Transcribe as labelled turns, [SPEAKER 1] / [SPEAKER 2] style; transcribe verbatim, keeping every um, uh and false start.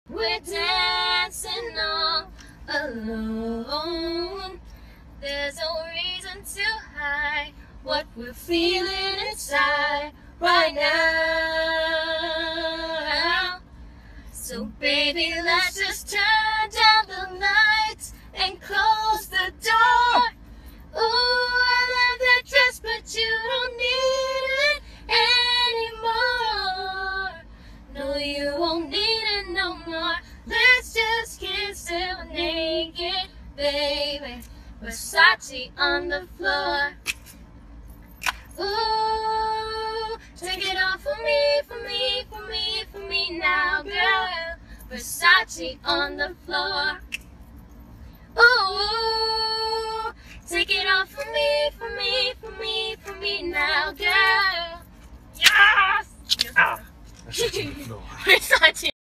[SPEAKER 1] We're dancing all alone. There's no reason to hide what we're feeling inside right now. So baby, let's just turn down the lights and close the door. Ooh, I love that dress, but you don't need it anymore. No, you won't need it no more. Let's just kiss till naked, baby. Versace on the floor. Ooh, take it off for me, for me, for me, for me now, girl. Versace on the floor. Ooh, take it off for me, for me, for me, for me now, girl. Yes!
[SPEAKER 2] Ah.
[SPEAKER 1] Versace.